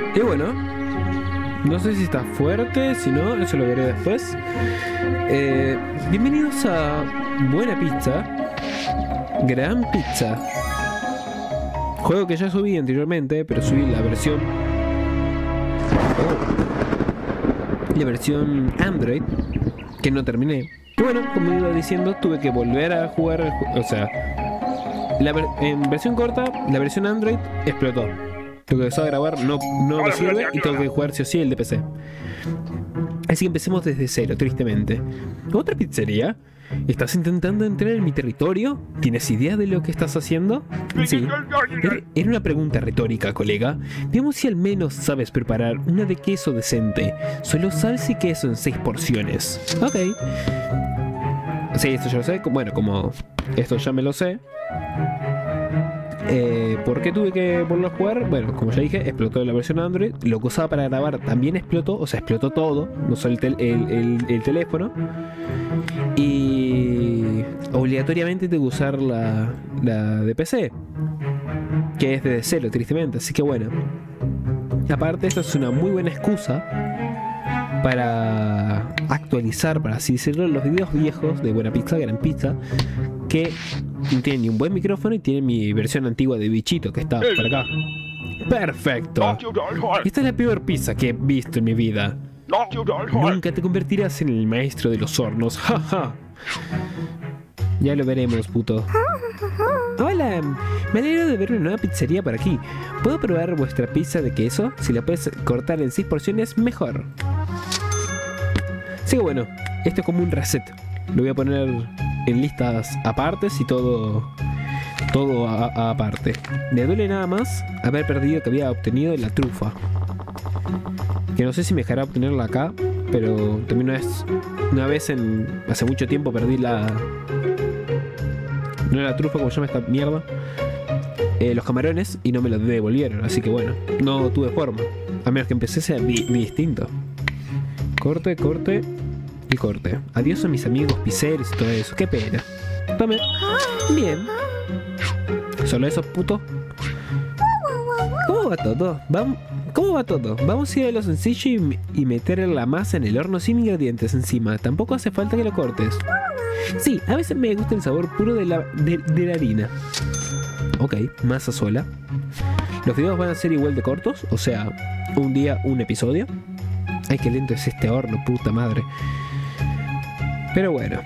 Y bueno, no sé si está fuerte, si no, eso lo veré después. Bienvenidos a Buena Pizza, Gran Pizza. Juego que ya subí anteriormente, pero subí la versión... la versión Android, que no terminé. Y bueno, como iba diciendo, tuve que volver a jugar el juego. O sea, en versión corta, la versión Android explotó. Lo que empezó a grabar no me sirve y tengo que jugar sí o sí el de PC. Así que empecemos desde cero, tristemente. ¿Otra pizzería? ¿Estás intentando entrar en mi territorio? ¿Tienes idea de lo que estás haciendo? Sí. Era una pregunta retórica, colega. Veamos si al menos sabes preparar una de queso decente. Solo salsa y queso en 6 porciones. Ok. Sí, esto ya lo sé. Bueno, como esto ya me lo sé. ¿Por qué tuve que volver a jugar? Bueno, como ya dije, explotó la versión Android. Lo que usaba para grabar también explotó. O sea, explotó todo. No solo el teléfono. Y obligatoriamente tengo que usar la de PC, que es desde cero, tristemente. Así que bueno. Aparte, esto es una muy buena excusa para actualizar, para así decirlo, los videos viejos de Buena Pizza, Gran Pizza, que no tienen ni un buen micrófono y tienen mi versión antigua de bichito que está por acá. ¡Perfecto! Esta es la peor pizza que he visto en mi vida. Nunca te convertirás en el maestro de los hornos. Jaja. Ya lo veremos, puto. Hola, me alegro de ver una nueva pizzería por aquí. ¿Puedo probar vuestra pizza de queso? Si la puedes cortar en 6 porciones, mejor. Así que bueno, esto es como un reset. Lo voy a poner en listas apartes y todo aparte. Me duele nada más haber perdido que había obtenido la trufa. Que no sé si me dejará obtenerla acá, pero también una vez hace mucho tiempo perdí la... No era la trufa, como se llama esta mierda. Los camarones y no me los devolvieron, así que bueno, no tuve forma. A menos que empecé a ser mi distinto. Corte, corte y corte. Adiós a mis amigos pizzeros y todo eso, qué pena. Tome. Bien. ¿Solo eso, puto? ¿Cómo va todo? ¿Cómo va todo? Vamos a ir a lo sencillo y meter la masa en el horno sin ingredientes encima. Tampoco hace falta que lo cortes. Sí, a veces me gusta el sabor puro de la harina. Ok, masa sola. Los videos van a ser igual de cortos, o sea, un día un episodio. Ay, qué lento es este horno, puta madre. Pero bueno.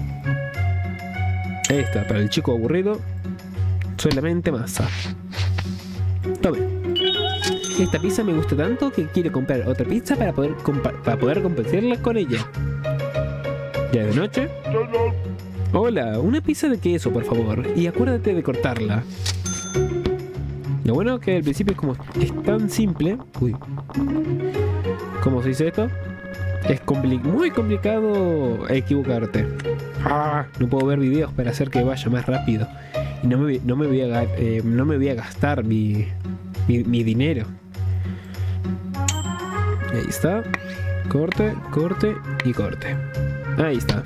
Ahí está, para el chico aburrido, solamente masa. Tome. Esta pizza me gusta tanto que quiero comprar otra pizza para poder compartirla con ella. ¿Ya de noche? Hola, una pizza de queso, por favor. Y acuérdate de cortarla. Lo bueno que al principio es tan simple. Uy. ¿Cómo se dice esto? Es muy complicado equivocarte. No puedo ver videos para hacer que vaya más rápido. Y no me voy a gastar mi dinero. Ahí está. Corte, corte y corte. Ahí está.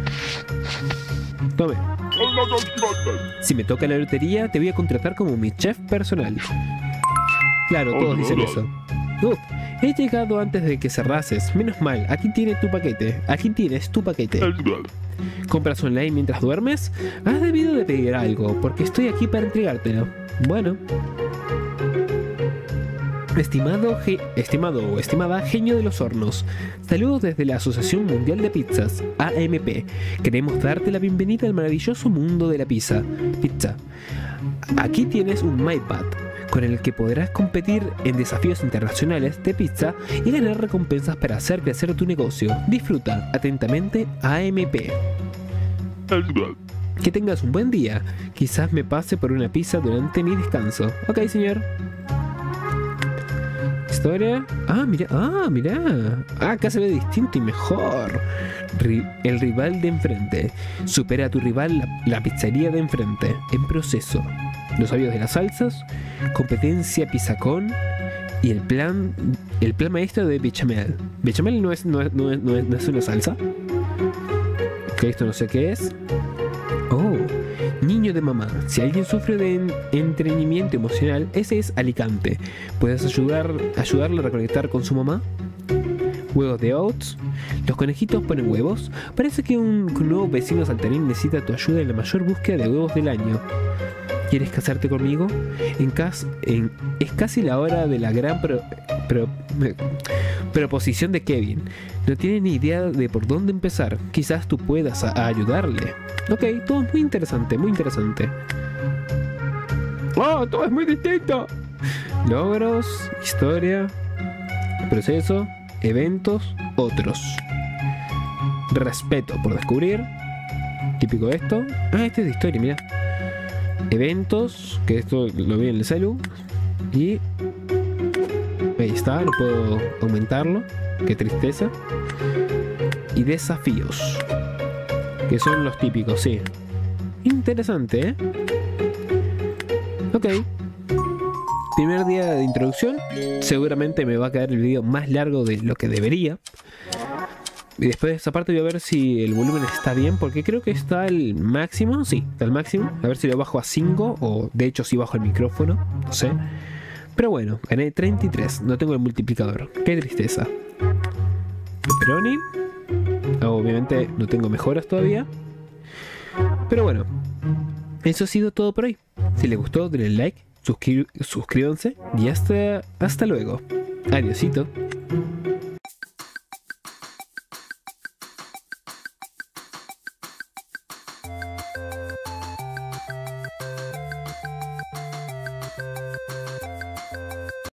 Tome. Si me toca la lotería, te voy a contratar como mi chef personal. Claro, todos dicen eso. He llegado antes de que cerrases. Menos mal, aquí tienes tu paquete. Aquí tienes tu paquete. ¿Compras online mientras duermes? Has debido de pedir algo, porque estoy aquí para entregártelo. Bueno. Estimado o estimada genio de los hornos, saludos desde la Asociación Mundial de Pizzas, AMP. Queremos darte la bienvenida al maravilloso mundo de la pizza. Aquí tienes un MyPad, con el que podrás competir en desafíos internacionales de pizza y ganar recompensas para hacer crecer tu negocio. Disfruta. Atentamente, AMP. Que tengas un buen día. Quizás me pase por una pizza durante mi descanso. Ok, señor. Historia. Mira. Acá se ve distinto y mejor. El rival de enfrente. Supera a tu rival, la pizzería de enfrente. En proceso. Los sabios de las salsas. Competencia pizzacón. Y el plan maestro de bechamel. ¿Bechamel no es una salsa? Que esto no sé qué es. Oh, Niño de mamá. Si alguien sufre de estreñimiento emocional, ese es Alicante. ¿Puedes ayudarle a reconectar con su mamá? Huevos de oats. Los conejitos ponen huevos. Parece que un nuevo vecino saltarín necesita tu ayuda en la mayor búsqueda de huevos del año. ¿Quieres casarte conmigo? Es casi la hora de la gran proposición de Kevin. No tiene ni idea de por dónde empezar. Quizás tú puedas ayudarle. Ok, todo es muy interesante, muy interesante. ¡Oh, todo es muy distinto! Logros, historia, proceso, eventos, otros. Respeto por descubrir. Típico de esto. Ah, este es de historia, mira. Eventos, que esto lo vi en el celu. Y ahí está, no puedo aumentarlo. Qué tristeza. Y desafíos, que son los típicos, sí. Interesante, ¿eh? Ok. Primer día de introducción. Seguramente me va a quedar el video más largo de lo que debería. Y después de esa parte voy a ver si el volumen está bien, porque creo que está al máximo. Sí, está al máximo. A ver si lo bajo a 5, o de hecho si bajo el micrófono, no sé. Pero bueno, gané 33, no tengo el multiplicador. Qué tristeza. Pepperoni. Obviamente no tengo mejoras todavía. Pero bueno, eso ha sido todo por hoy. Si les gustó, denle like, suscríbanse y hasta luego. Adiósito.